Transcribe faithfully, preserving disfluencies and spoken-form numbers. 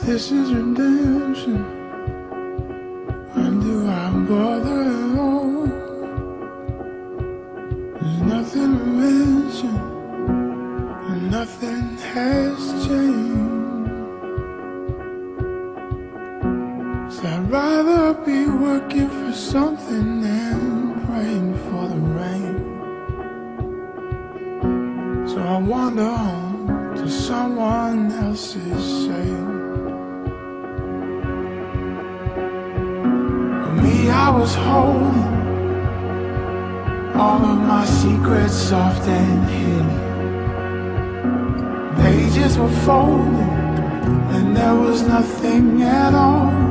this is redemption. When do I bother at all? There's nothing to mention, and nothing has changed. So I'd rather be working for something than praying for the rain. So I wander home to someone else's shame. I was holding all of my secrets soft and hidden. Pages were folded and there was nothing at all.